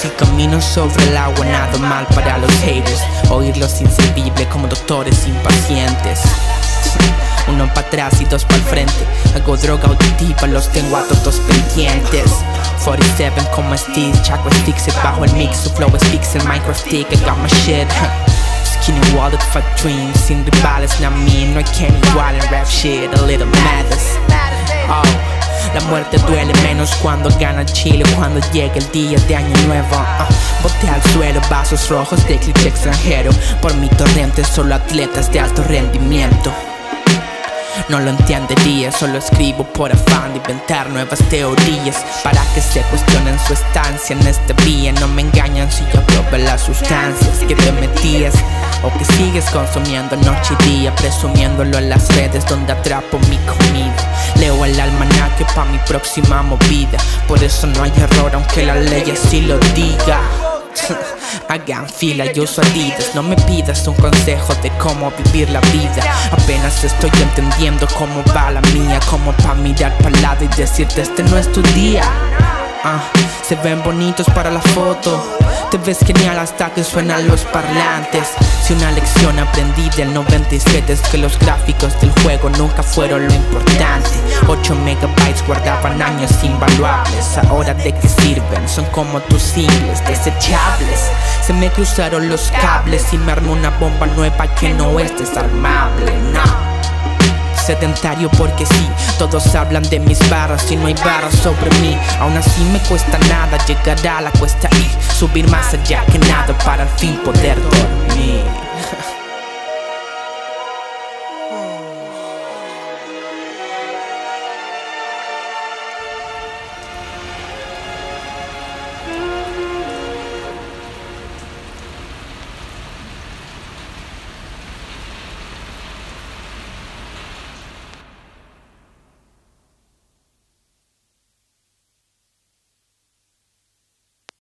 Si camino sobre el agua, nada mal para los haters. Oírlos inservible como doctores impacientes. Uno para atrás y dos para el frente. Hago droga auditiva, los tengo a todos pendientes. 47 como Steve, Chaco Sticks bajo el mix. Su flow es pixel, Minecraft stick, I got my shit. Skinny wallet, fat dreams, sin rivales, na mí. No hay quien igual en rap shit, a little madness. Oh, la muerte duele menos cuando gana el Chile, cuando llega el día de año nuevo. Boté al suelo vasos rojos de cliché extranjero. Por mi torrente solo atletas de alto rendimiento. No lo entendería, solo escribo por afán de inventar nuevas teorías para que se cuestionen su estancia en esta vía. No me engañan si yo probé las sustancias que te metías o que sigues consumiendo noche y día, presumiéndolo en las redes donde atrapo mi comida. Leo el almanaque pa' mi próxima movida, por eso no hay error aunque la ley así lo diga. Hagan fila, yo uso Adidas. No me pidas un consejo de cómo vivir la vida. Apenas estoy entendiendo cómo va la mía. Como pa' mirar pa'l lado y decirte este no es tu día. Se ven bonitos para la foto, te ves genial hasta que suenan los parlantes. Si una lección aprendí del 97 es que los gráficos del juego nunca fueron lo importante. 8 megabytes guardaban años invaluables. Ahora de qué sirven, son como tus singles desechables. Se me cruzaron los cables y me armó una bomba nueva que no es desarmable, no. Sedentario porque sí, todos hablan de mis barras y no hay barras sobre mí. Aún así me cuesta nada llegar a la cuesta y subir más allá que nada para al fin poder dormir.